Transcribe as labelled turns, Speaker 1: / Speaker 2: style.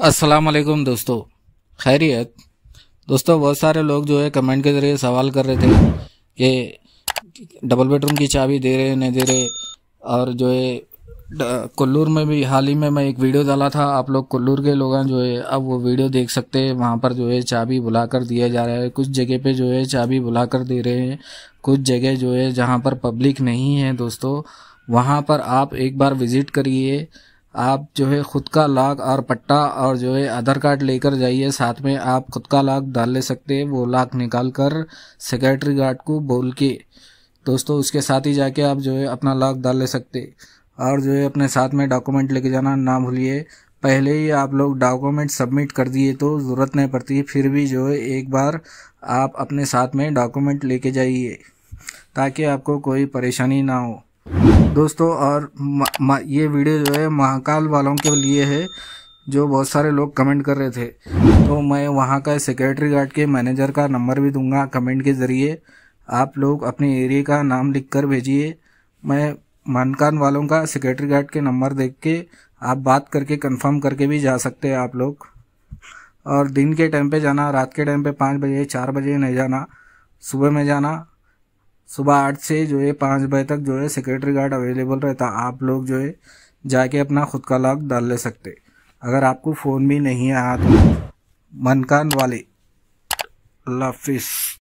Speaker 1: अस्सलाम वालेकुम दोस्तों, खैरियत। दोस्तों, बहुत सारे लोग जो है कमेंट के ज़रिए सवाल कर रहे थे कि डबल बेडरूम की चाबी दे रहे नहीं दे रहे। और जो है कुल्लूर में भी हाल ही में मैं एक वीडियो डाला था। आप लोग कुल्लूर के लोग जो है अब वो वीडियो देख सकते हैं। वहाँ पर जो है चाबी बुलाकर दिया जा रहा है। कुछ जगह पे जो है चाबी बुलाकर दे रहे हैं, कुछ जगह जो है जहाँ पर पब्लिक नहीं है दोस्तों, वहाँ पर आप एक बार विज़िट करिए। आप जो है खुद का लॉक और पट्टा और जो है आधार कार्ड लेकर जाइए, साथ में आप खुद का लॉक डाल ले सकते हैं। वो लॉक निकाल कर सिक्योरिटी गार्ड को बोल के दोस्तों उसके साथ ही जाके आप जो है अपना लॉक डाल ले सकते हैं। और जो है अपने साथ में डॉक्यूमेंट लेके जाना ना भूलिए। पहले ही आप लोग डॉक्यूमेंट सबमिट कर दिए तो ज़रूरत नहीं पड़ती, फिर भी जो है एक बार आप अपने साथ में डॉक्यूमेंट लेके जाइए ताकि आपको कोई परेशानी ना हो दोस्तों। और ये वीडियो जो है महाकाल वालों के लिए है, जो बहुत सारे लोग कमेंट कर रहे थे। तो मैं वहाँ का सिक्योरिटी गार्ड के मैनेजर का नंबर भी दूंगा कमेंट के ज़रिए। आप लोग अपने एरिया का नाम लिख कर भेजिए। मैं महाकाल वालों का सिक्योरिटी गार्ड के नंबर देख के आप बात करके कंफर्म करके भी जा सकते हैं आप लोग। और दिन के टाइम पे जाना, रात के टाइम पे 5 बजे 4 बजे नहीं जाना, सुबह में जाना। सुबह 8 से जो है 5 बजे तक जो है सिक्योरिटी गार्ड अवेलेबल रहता। आप लोग जो है जाके अपना खुद का लॉक डाल ले सकते, अगर आपको फ़ोन भी नहीं आया तो। मनकान वाले, अल्लाह हाफिज़।